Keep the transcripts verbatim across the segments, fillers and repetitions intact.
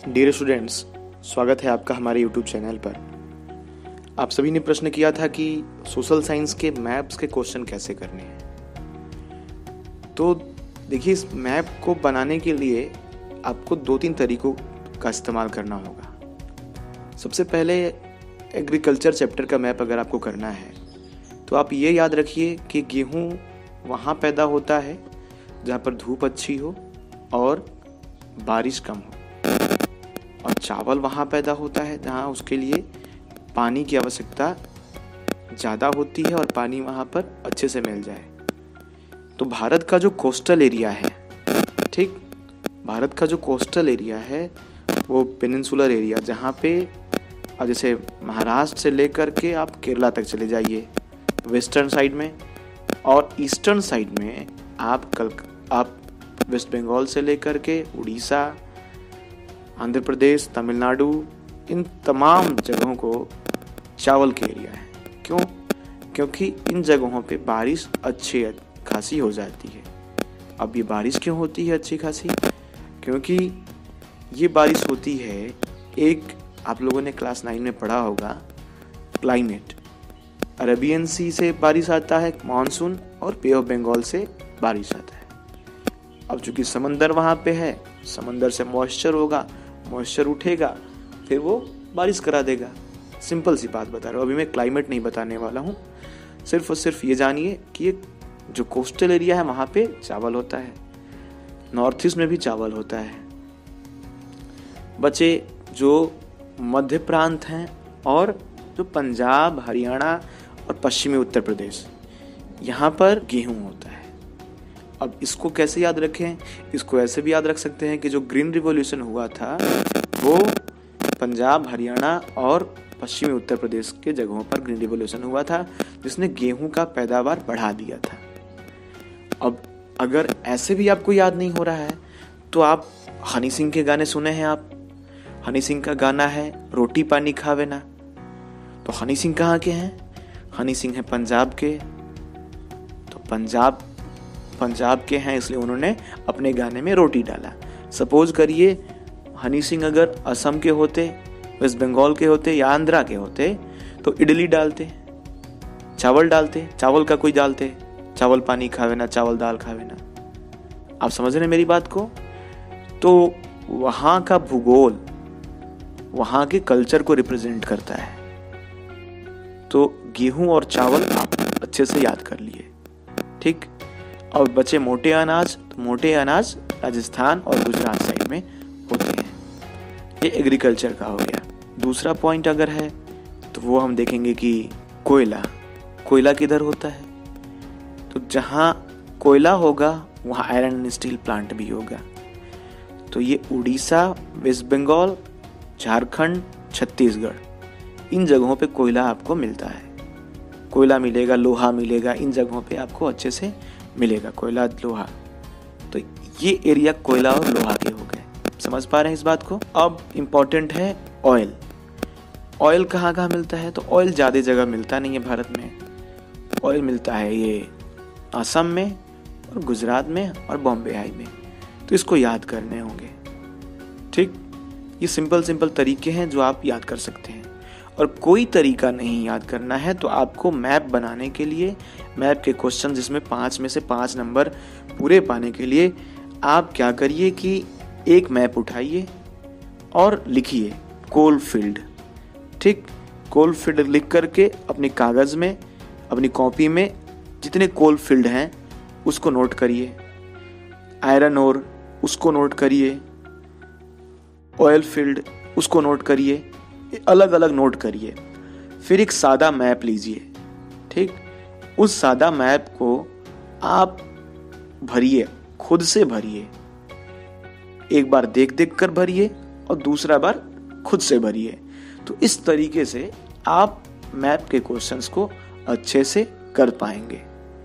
Dear students, स्वागत है आपका हमारे यूट्यूब चैनल पर। आप सभी ने प्रश्न किया था कि सोशल साइंस के मैप्स के क्वेश्चन कैसे करने हैं। तो देखिए, इस मैप को बनाने के लिए आपको दो तीन तरीकों का इस्तेमाल करना होगा। सबसे पहले एग्रीकल्चर चैप्टर का मैप अगर आपको करना है तो आप ये याद रखिए कि गेहूँ वहाँ पैदा होता है जहाँ पर धूप अच्छी हो और बारिश कम हो, और चावल वहाँ पैदा होता है जहाँ उसके लिए पानी की आवश्यकता ज़्यादा होती है और पानी वहाँ पर अच्छे से मिल जाए। तो भारत का जो कोस्टल एरिया है, ठीक, भारत का जो कोस्टल एरिया है वो पेनिनसुलर एरिया, जहाँ पे जैसे महाराष्ट्र से लेकर के आप केरला तक चले जाइए वेस्टर्न साइड में, और ईस्टर्न साइड में आप कल आप वेस्ट बंगाल से लेकर के उड़ीसा, आंध्र प्रदेश, तमिलनाडु, इन तमाम जगहों को चावल के एरिया है। क्यों? क्योंकि इन जगहों पे बारिश अच्छी खासी हो जाती है। अब ये बारिश क्यों होती है अच्छी खासी? क्योंकि ये बारिश होती है, एक आप लोगों ने क्लास नाइन में पढ़ा होगा, क्लाइमेट। अरेबियन सी से बारिश आता है मानसून, और बे ऑफ बंगाल से बारिश आता है। अब चूंकि समंदर वहाँ पे है, समंदर से मॉइस्चर होगा, मॉइस्चर उठेगा, फिर वो बारिश करा देगा। सिंपल सी बात बता रहा हूँ, अभी मैं क्लाइमेट नहीं बताने वाला हूँ। सिर्फ और सिर्फ ये जानिए कि ये जो कोस्टल एरिया है वहाँ पे चावल होता है, नॉर्थ ईस्ट में भी चावल होता है। बचे जो मध्य प्रांत हैं और जो पंजाब, हरियाणा और पश्चिमी उत्तर प्रदेश, यहाँ पर गेहूँ होता है। अब इसको कैसे याद रखें? इसको ऐसे भी याद रख सकते हैं कि जो ग्रीन रिवॉल्यूशन हुआ था वो पंजाब, हरियाणा और पश्चिमी उत्तर प्रदेश के जगहों पर ग्रीन रिवॉल्यूशन हुआ था, जिसने गेहूं का पैदावार बढ़ा दिया था। अब अगर ऐसे भी आपको याद नहीं हो रहा है तो आप हनी सिंह के गाने सुने हैं आप? हनी सिंह का गाना है रोटी पानी खावे ना। तो हनी सिंह कहाँ के हैं? हनी सिंह है पंजाब के। तो पंजाब पंजाब के हैं, इसलिए उन्होंने अपने गाने में रोटी डाला। सपोज करिए हनी सिंह अगर असम के होते, वेस्ट बंगाल के होते या आंध्रा के होते तो इडली डालते, चावल डालते, चावल का कोई डालते, चावल पानी खावे ना, चावल दाल खावे ना। आप समझ रहे हैं मेरी बात को? तो वहाँ का भूगोल वहाँ के कल्चर को रिप्रेजेंट करता है। तो गेहूं और चावल आप अच्छे से याद कर लिए, ठीक। और बचे मोटे अनाज, तो मोटे अनाज राजस्थान और गुजरात साइड में होते हैं। ये एग्रीकल्चर का हो गया। दूसरा पॉइंट अगर है तो वो हम देखेंगे कि कोयला कोयला किधर होता है? तो जहाँ कोयला होगा वहाँ आयरन एंड स्टील प्लांट भी होगा। तो ये उड़ीसा, वेस्ट बंगाल, झारखंड, छत्तीसगढ़, इन जगहों पे कोयला आपको मिलता है। कोयला मिलेगा, लोहा मिलेगा, इन जगहों पे आपको अच्छे से मिलेगा कोयला, लोहा। तो ये एरिया कोयला और लोहा के हो गए। समझ पा रहे हैं इस बात को? अब इम्पोर्टेंट है ऑयल। ऑयल कहाँ कहाँ मिलता है? तो ऑयल ज़्यादा जगह मिलता नहीं है भारत में। ऑयल मिलता है ये असम में और गुजरात में और बॉम्बे हाई में। तो इसको याद करने होंगे, ठीक। ये सिंपल सिंपल तरीके हैं जो आप याद कर सकते हैं। और कोई तरीका नहीं याद करना है तो आपको मैप बनाने के लिए, मैप के क्वेश्चन जिसमें पाँच में से पाँच नंबर पूरे पाने के लिए आप क्या करिए कि एक मैप उठाइए और लिखिए कोल फील्ड, ठीक। कोल फील्ड लिख करके अपने कागज़ में, अपनी कॉपी में जितने कोल फील्ड हैं उसको नोट करिए। आयरन ओर उसको नोट करिए, ऑयल फील्ड उसको नोट करिए, अलग अलग नोट करिए। फिर एक सादा मैप लीजिए, ठीक। उस सादा मैप को आप भरिए, खुद से भरिए। एक बार देख देख कर भरिए और दूसरा बार खुद से भरिए। तो इस तरीके से आप मैप के क्वेश्चंस को अच्छे से कर पाएंगे।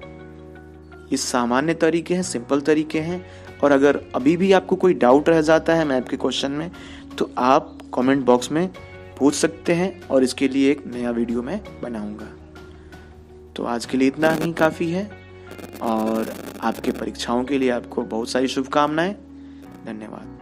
ये सामान्य तरीके हैं, सिंपल तरीके हैं। और अगर अभी भी आपको कोई डाउट रह जाता है मैप के क्वेश्चन में तो आप कमेंट बॉक्स में पूछ सकते हैं, और इसके लिए एक नया वीडियो मैं बनाऊंगा। तो आज के लिए इतना ही काफ़ी है, और आपके परीक्षाओं के लिए आपको बहुत सारी शुभकामनाएं। धन्यवाद।